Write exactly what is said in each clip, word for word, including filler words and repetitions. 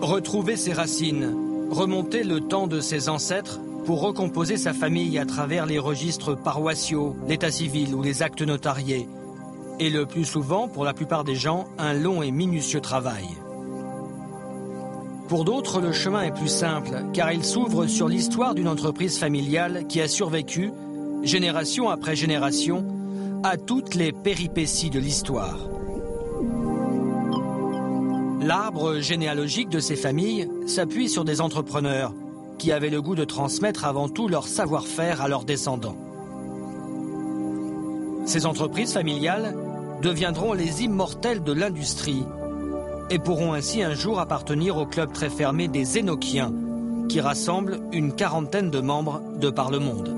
Retrouver ses racines, remonter le temps de ses ancêtres pour recomposer sa famille à travers les registres paroissiaux, l'état civil ou les actes notariés. Et le plus souvent, pour la plupart des gens, un long et minutieux travail. Pour d'autres, le chemin est plus simple, car il s'ouvre sur l'histoire d'une entreprise familiale qui a survécu, génération après génération, à toutes les péripéties de l'histoire. L'arbre généalogique de ces familles s'appuie sur des entrepreneurs qui avaient le goût de transmettre avant tout leur savoir-faire à leurs descendants. Ces entreprises familiales deviendront les immortels de l'industrie et pourront ainsi un jour appartenir au club très fermé des Enochiens, qui rassemble une quarantaine de membres de par le monde.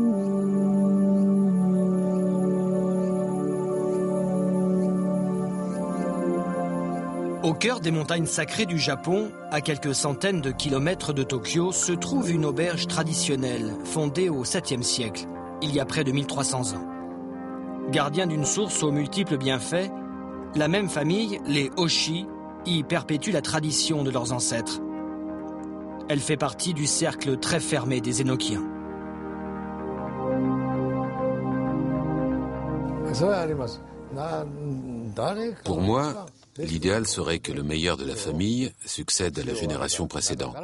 Au cœur des montagnes sacrées du Japon, à quelques centaines de kilomètres de Tokyo, se trouve une auberge traditionnelle, fondée au septième siècle, il y a près de mille trois cents ans. Gardien d'une source aux multiples bienfaits, la même famille, les Hoshi, y perpétue la tradition de leurs ancêtres. Elle fait partie du cercle très fermé des Enochiens. Pour moi, l'idéal serait que le meilleur de la famille succède à la génération précédente.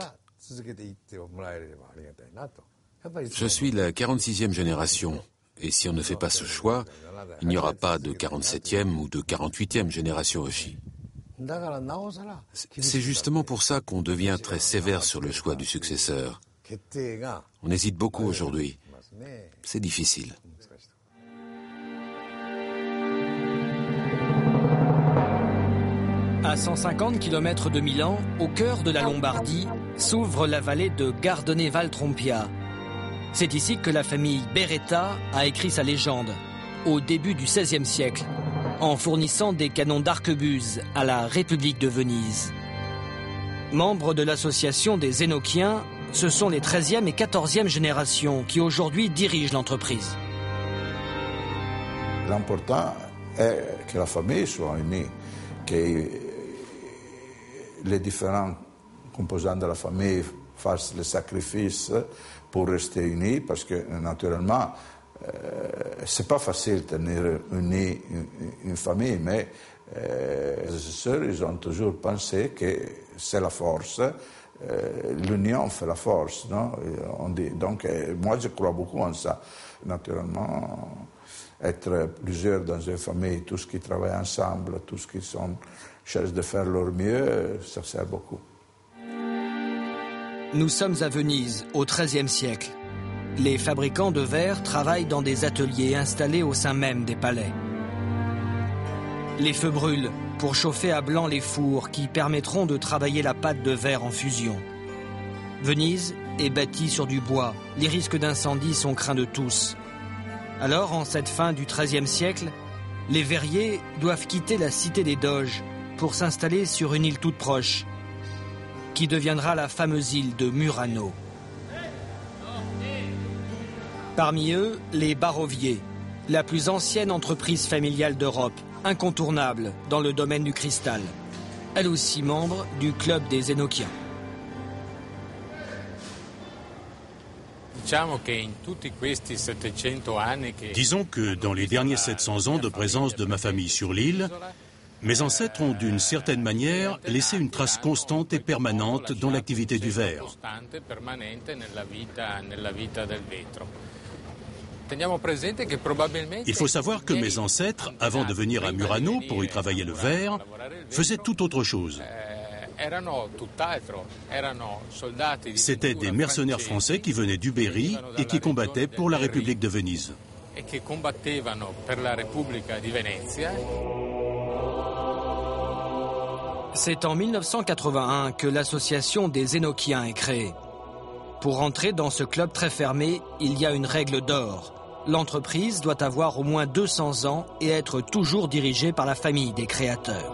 Je suis la quarante-sixième génération, et si on ne fait pas ce choix, il n'y aura pas de quarante-septième ou de quarante-huitième génération Hoshi. C'est justement pour ça qu'on devient très sévère sur le choix du successeur. On hésite beaucoup aujourd'hui. C'est difficile. À cent cinquante kilomètres de Milan, au cœur de la Lombardie, s'ouvre la vallée de Gardone-Valtrompia. C'est ici que la famille Beretta a écrit sa légende, au début du seizième siècle, en fournissant des canons d'arquebuse à la République de Venise. Membres de l'association des Enochiens, ce sont les treizième et quatorzième générations qui aujourd'hui dirigent l'entreprise. L'important est que la famille soit unie, que les différents composants de la famille fassent le sacrifice pour rester unis, parce que naturellement, euh, c'est pas facile de tenir unis une, une famille, mais euh, les assesseurs, ils ont toujours pensé que c'est la force, euh, l'union fait la force, non? On dit, donc, euh, moi, je crois beaucoup en ça. Naturellement, être plusieurs dans une famille, tous qui travaillent ensemble, tous qui sont, cherchent de faire leur mieux, ça sert beaucoup. Nous sommes à Venise, au treizième siècle. Les fabricants de verre travaillent dans des ateliers installés au sein même des palais. Les feux brûlent pour chauffer à blanc les fours qui permettront de travailler la pâte de verre en fusion. Venise est bâtie sur du bois. Les risques d'incendie sont craints de tous. Alors, en cette fin du treizième siècle, les verriers doivent quitter la cité des Doges pour s'installer sur une île toute proche, qui deviendra la fameuse île de Murano. Parmi eux, les Baroviers, la plus ancienne entreprise familiale d'Europe, incontournable dans le domaine du cristal. Elle aussi membre du club des Enochiens. Disons que dans les derniers sept cents ans de présence de ma famille sur l'île, mes ancêtres ont d'une certaine manière laissé une trace constante et permanente dans l'activité du verre. Il faut savoir que mes ancêtres, avant de venir à Murano pour y travailler le verre, faisaient tout autre chose. C'étaient des mercenaires français qui venaient du Berry et qui combattaient pour la République de Venise. C'est en mille neuf cent quatre-vingt-un que l'association des Enochiens est créée. Pour entrer dans ce club très fermé, il y a une règle d'or. L'entreprise doit avoir au moins deux cents ans et être toujours dirigée par la famille des créateurs.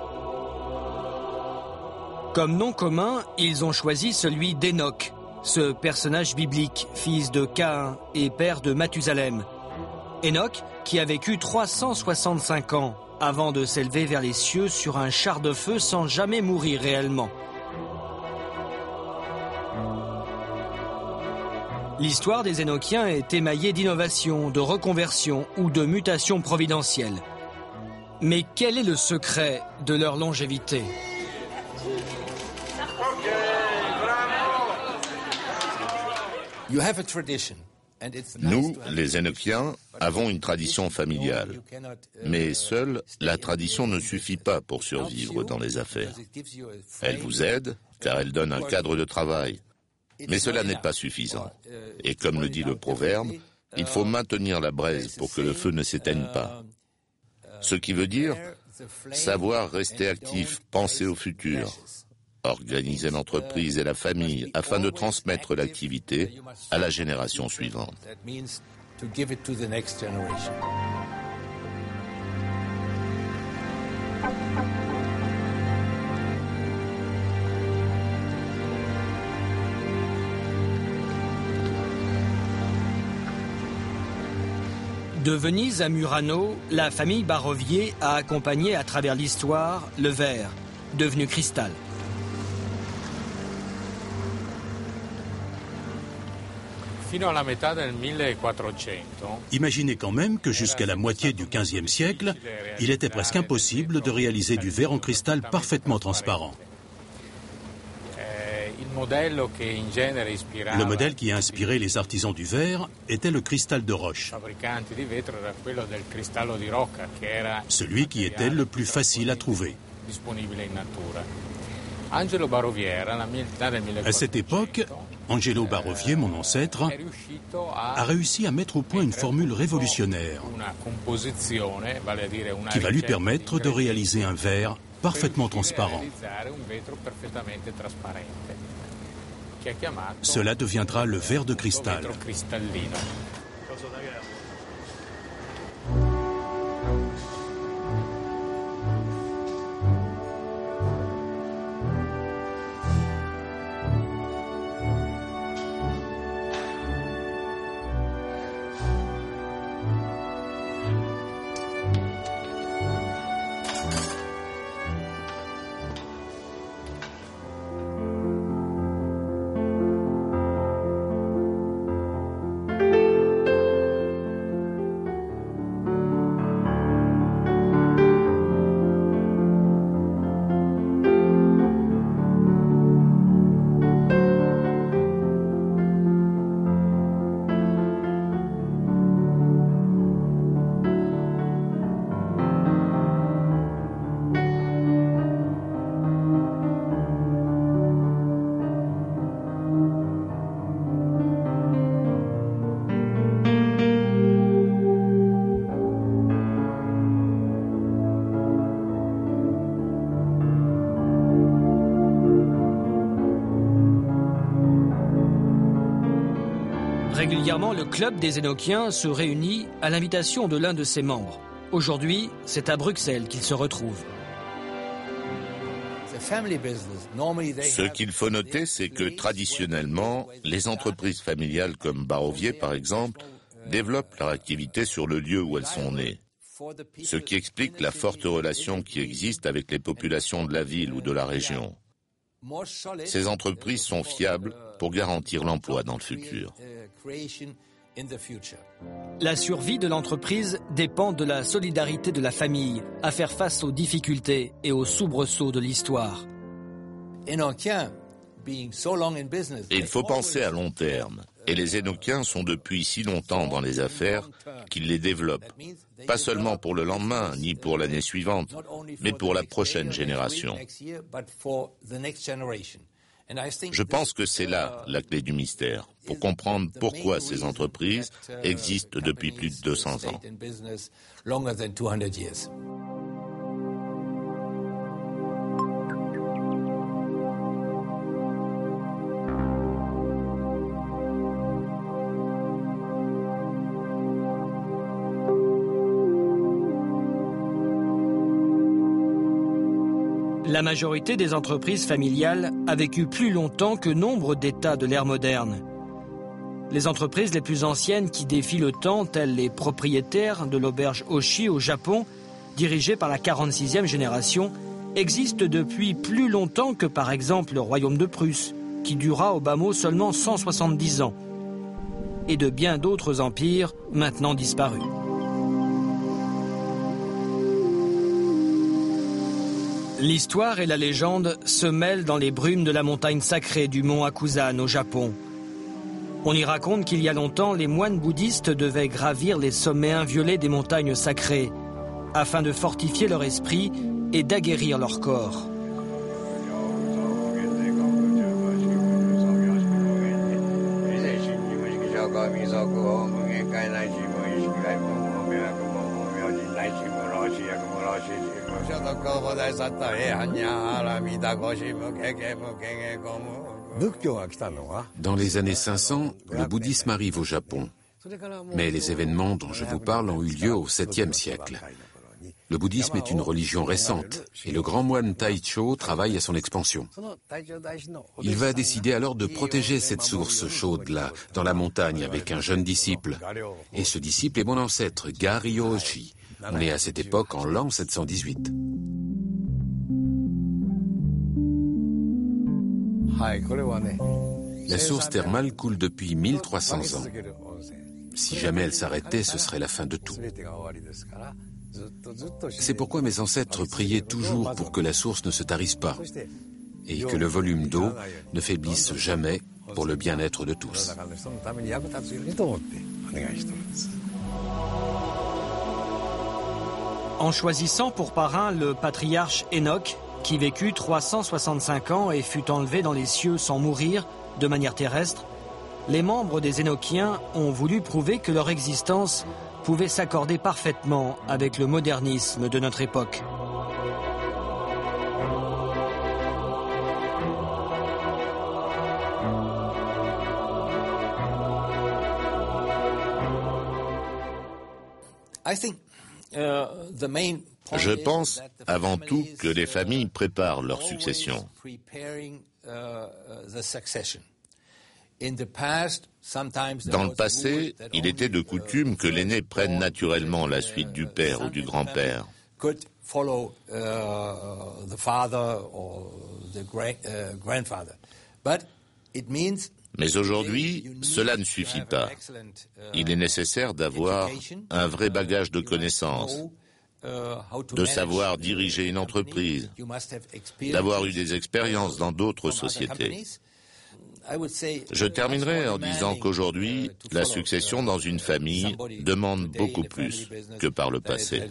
Comme nom commun, ils ont choisi celui d'Enoch, ce personnage biblique, fils de Caïn et père de Mathusalem. Enoch, qui a vécu trois cent soixante-cinq ans avant de s'élever vers les cieux sur un char de feu sans jamais mourir réellement. L'histoire des Hénokiens est émaillée d'innovations, de reconversions ou de mutations providentielles. Mais quel est le secret de leur longévité ? Nous, les Hénokiens, avons une tradition familiale. Mais seule, la tradition ne suffit pas pour survivre dans les affaires. Elle vous aide, car elle donne un cadre de travail. Mais cela n'est pas suffisant. Et comme le dit le proverbe, il faut maintenir la braise pour que le feu ne s'éteigne pas. Ce qui veut dire savoir rester actif, penser au futur, organiser l'entreprise et la famille afin de transmettre l'activité à la génération suivante. De Venise à Murano, la famille Barovier a accompagné à travers l'histoire le verre, devenu cristal. Imaginez quand même que jusqu'à la moitié du quinzième siècle, il était presque impossible de réaliser du verre en cristal parfaitement transparent. Le modèle qui a inspiré les artisans du verre était le cristal de roche, celui qui était le plus facile à trouver. À cette époque, Angelo Barovier, mon ancêtre, a réussi à mettre au point une formule révolutionnaire qui va lui permettre de réaliser un verre parfaitement transparent. Cela deviendra le verre de cristal. Régulièrement, le club des Hénokiens se réunit à l'invitation de l'un de ses membres. Aujourd'hui, c'est à Bruxelles qu'ils se retrouvent. Ce qu'il faut noter, c'est que traditionnellement, les entreprises familiales comme Barovier, par exemple, développent leur activité sur le lieu où elles sont nées. Ce qui explique la forte relation qui existe avec les populations de la ville ou de la région. Ces entreprises sont fiables pour garantir l'emploi dans le futur. La survie de l'entreprise dépend de la solidarité de la famille à faire face aux difficultés et aux soubresauts de l'histoire. Il faut penser à long terme. Et les Hénokiens sont depuis si longtemps dans les affaires qu'ils les développent, pas seulement pour le lendemain, ni pour l'année suivante, mais pour la prochaine génération. Je pense que c'est là la clé du mystère, pour comprendre pourquoi ces entreprises existent depuis plus de deux cents ans. La majorité des entreprises familiales a vécu plus longtemps que nombre d'États de l'ère moderne. Les entreprises les plus anciennes qui défient le temps, telles les propriétaires de l'auberge Oshi au Japon, dirigées par la quarante-sixième génération, existent depuis plus longtemps que par exemple le royaume de Prusse, qui dura au bas mot seulement cent soixante-dix ans. et de bien d'autres empires maintenant disparus. L'histoire et la légende se mêlent dans les brumes de la montagne sacrée du mont Hakusan au Japon. On y raconte qu'il y a longtemps, les moines bouddhistes devaient gravir les sommets inviolés des montagnes sacrées afin de fortifier leur esprit et d'aguerrir leur corps. Dans les années cinq cents, le bouddhisme arrive au Japon. Mais les événements dont je vous parle ont eu lieu au septième siècle. Le bouddhisme est une religion récente et le grand moine Taicho travaille à son expansion. Il va décider alors de protéger cette source chaude-là, dans la montagne, avec un jeune disciple. Et ce disciple est mon ancêtre, Ga-ryo-shi. On est à cette époque en l'an sept cent dix-huit. La source thermale coule depuis mille trois cents ans. Si jamais elle s'arrêtait, ce serait la fin de tout. C'est pourquoi mes ancêtres priaient toujours pour que la source ne se tarisse pas et que le volume d'eau ne faiblisse jamais pour le bien-être de tous. En choisissant pour parrain le patriarche Enoch, qui vécut trois cent soixante-cinq ans et fut enlevé dans les cieux sans mourir, de manière terrestre, les membres des Énochiens ont voulu prouver que leur existence pouvait s'accorder parfaitement avec le modernisme de notre époque. I think, uh, the main Je pense avant tout que les familles préparent leur succession. Dans le passé, il était de coutume que l'aîné prenne naturellement la suite du père ou du grand-père. Mais aujourd'hui, cela ne suffit pas. Il est nécessaire d'avoir un vrai bagage de connaissances, de savoir diriger une entreprise, d'avoir eu des expériences dans d'autres sociétés. Je terminerai en disant qu'aujourd'hui, la succession dans une famille demande beaucoup plus que par le passé.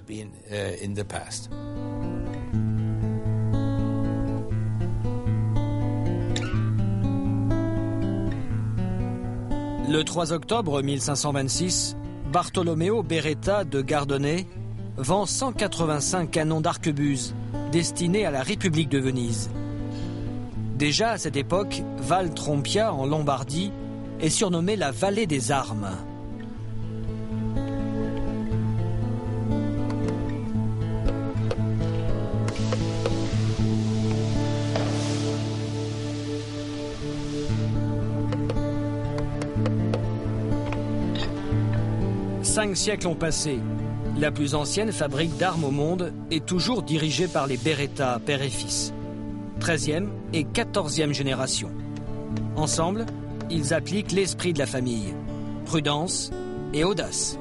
Le trois octobre mille cinq cent vingt-six, Bartolomeo Beretta de Gardone vend cent quatre-vingt-cinq canons d'arquebuse destinés à la République de Venise. Déjà à cette époque, Val Trompia en Lombardie est surnommée la vallée des armes. Cinq siècles ont passé. La plus ancienne fabrique d'armes au monde est toujours dirigée par les Beretta, père et fils. treizième et quatorzième génération. Ensemble, ils appliquent l'esprit de la famille, prudence et audace.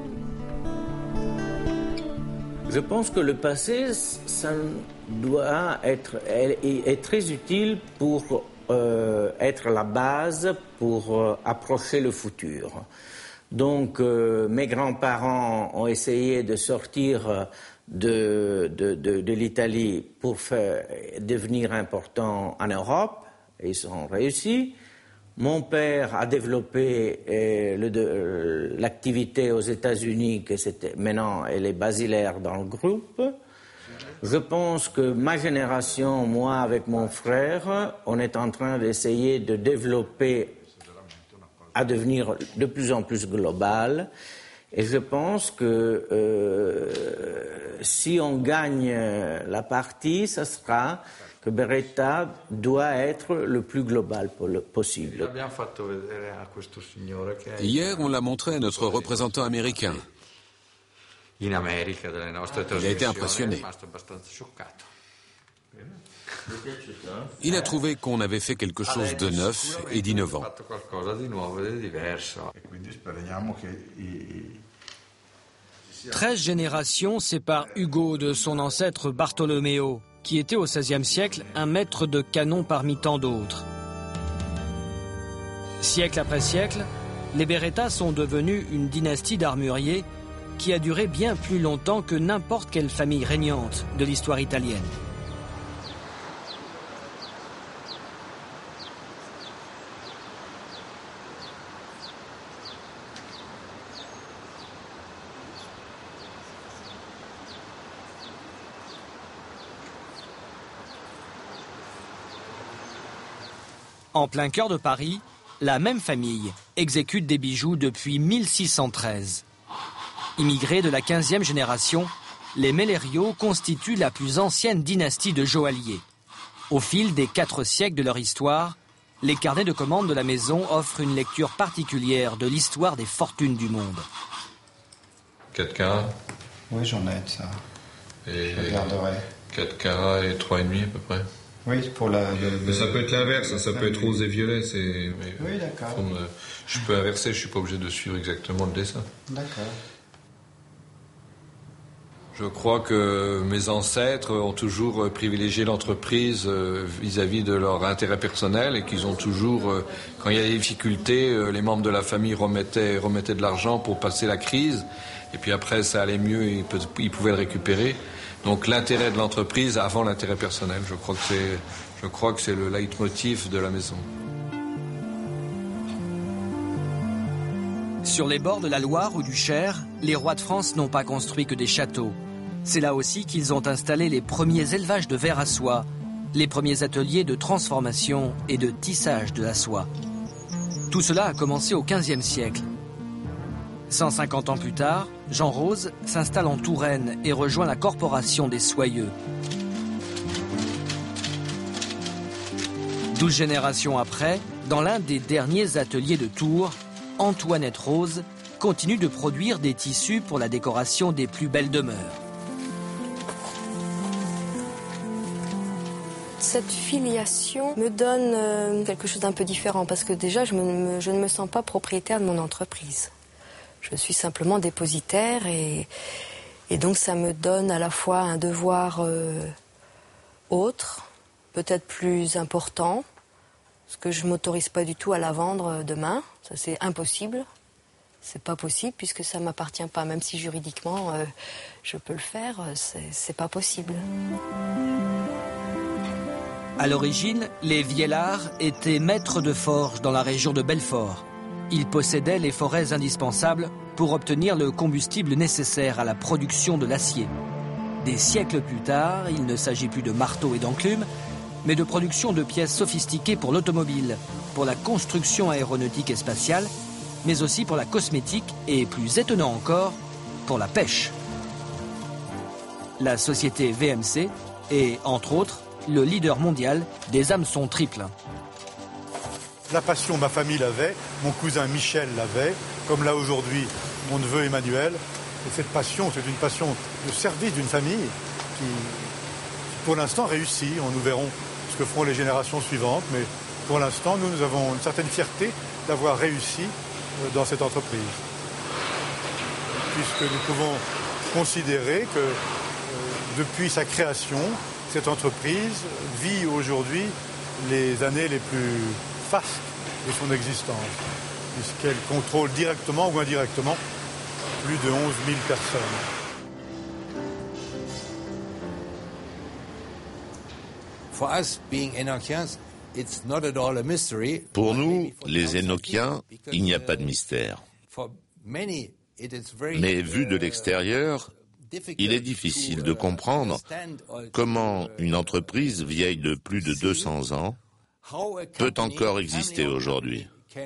Je pense que le passé, ça doit être est, est très utile pour euh, être la base pour euh, approcher le futur. Donc, euh, mes grands-parents ont essayé de sortir de, de, de, de l'Italie pour faire, devenir important en Europe, et ils ont réussi. Mon père a développé euh, le, euh, l'activité aux États-Unis, que c'était, maintenant elle est basilaire dans le groupe. Je pense que ma génération, moi avec mon frère, on est en train d'essayer de développer à devenir de plus en plus global. Et je pense que euh, si on gagne la partie, ce sera que Beretta doit être le plus global possible. Hier, on l'a montré à notre représentant américain. Il a été impressionné. Il a trouvé qu'on avait fait quelque chose de neuf et d'innovant. Treize générations séparent Hugo de son ancêtre Bartolomeo, qui était au seizième siècle un maître de canon parmi tant d'autres. Siècle après siècle, les Beretta sont devenus une dynastie d'armuriers qui a duré bien plus longtemps que n'importe quelle famille régnante de l'histoire italienne. En plein cœur de Paris, la même famille exécute des bijoux depuis mille six cent treize. Immigrés de la quinzième génération, les Mellerio constituent la plus ancienne dynastie de joailliers. Au fil des quatre siècles de leur histoire, les carnets de commandes de la maison offrent une lecture particulière de l'histoire des fortunes du monde. quatre carats. Oui, j'en ai de ça. Et je regarderai. quatre carats et trois virgule cinq à peu près. Oui, pour la... Le, mais ça peut être l'inverse, ça peut être rose et violet. C'est, oui, d'accord. Me, je peux inverser, je ne suis pas obligé de suivre exactement le dessin. D'accord. Je crois que mes ancêtres ont toujours privilégié l'entreprise vis-à-vis de leur intérêt personnel et qu'ils ont toujours, quand il y a des difficultés, les membres de la famille remettaient, remettaient de l'argent pour passer la crise. Et puis après, ça allait mieux et ils pouvaient le récupérer. Donc l'intérêt de l'entreprise avant l'intérêt personnel, je crois que c'est, je crois que c'est le leitmotiv de la maison. Sur les bords de la Loire ou du Cher, les rois de France n'ont pas construit que des châteaux. C'est là aussi qu'ils ont installé les premiers élevages de vers à soie, les premiers ateliers de transformation et de tissage de la soie. Tout cela a commencé au quinzième siècle. cent cinquante ans plus tard, Jean Rose s'installe en Touraine et rejoint la corporation des soyeux. Douze générations après, dans l'un des derniers ateliers de Tours, Antoinette Rose continue de produire des tissus pour la décoration des plus belles demeures. Cette filiation me donne euh, quelque chose d'un peu différent parce que déjà je, me, je ne me sens pas propriétaire de mon entreprise. Je suis simplement dépositaire et, et donc ça me donne à la fois un devoir euh, autre, peut-être plus important, parce que je ne m'autorise pas du tout à la vendre demain. Ça c'est impossible. C'est pas possible puisque ça ne m'appartient pas. Même si juridiquement euh, je peux le faire, c'est, c'est pas possible. À l'origine, les Viellards étaient maîtres de forge dans la région de Belfort. Ils possédaient les forêts indispensables pour obtenir le combustible nécessaire à la production de l'acier. Des siècles plus tard, il ne s'agit plus de marteaux et d'enclumes, mais de production de pièces sophistiquées pour l'automobile, pour la construction aéronautique et spatiale, mais aussi pour la cosmétique et, plus étonnant encore, pour la pêche. La société V M C est, entre autres, le leader mondial des hameçons triples. La passion, ma famille l'avait, mon cousin Michel l'avait, comme là aujourd'hui mon neveu Emmanuel. Et cette passion, c'est une passion de service d'une famille qui, pour l'instant, réussit. On nous verrons ce que feront les générations suivantes, mais pour l'instant, nous, nous avons une certaine fierté d'avoir réussi dans cette entreprise. Puisque nous pouvons considérer que euh, depuis sa création, cette entreprise vit aujourd'hui les années les plus fastes de son existence, puisqu'elle contrôle directement ou indirectement plus de onze mille personnes. Pour nous, les Énochiens, il n'y a pas de mystère. Mais vu de l'extérieur, il est difficile de comprendre comment une entreprise vieille de plus de deux cents ans peut encore exister aujourd'hui.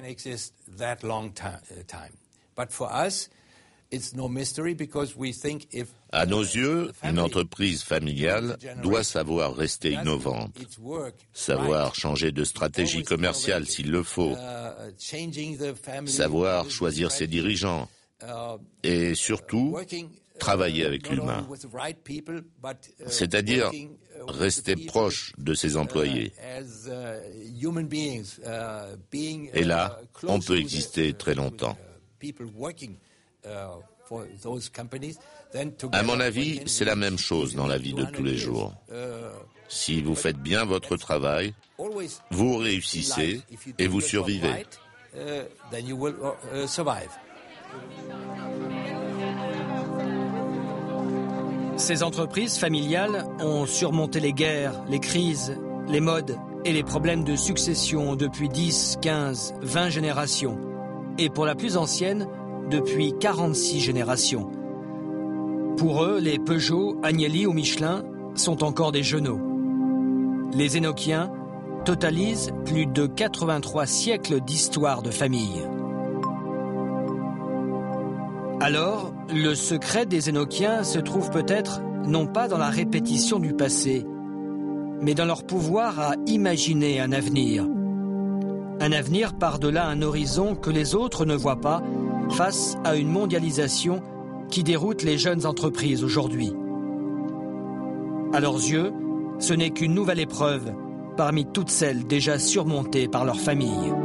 À nos yeux, une entreprise familiale doit savoir rester innovante, savoir changer de stratégie commerciale s'il le faut, savoir choisir ses dirigeants et surtout travailler avec l'humain, c'est-à-dire rester proche de ses employés. Et là, on peut exister très longtemps. À mon avis, c'est la même chose dans la vie de tous les jours. Si vous faites bien votre travail, vous réussissez et vous survivez. Ces entreprises familiales ont surmonté les guerres, les crises, les modes et les problèmes de succession depuis dix, quinze, vingt générations. Et pour la plus ancienne, depuis quarante-six générations. Pour eux, les Peugeot, Agnelli ou Michelin sont encore des genoux. Les Enochiens totalisent plus de quatre-vingt-trois siècles d'histoire de famille. Alors, le secret des Enochiens se trouve peut-être non pas dans la répétition du passé, mais dans leur pouvoir à imaginer un avenir. Un avenir par-delà un horizon que les autres ne voient pas face à une mondialisation qui déroute les jeunes entreprises aujourd'hui. À leurs yeux, ce n'est qu'une nouvelle épreuve parmi toutes celles déjà surmontées par leur famille.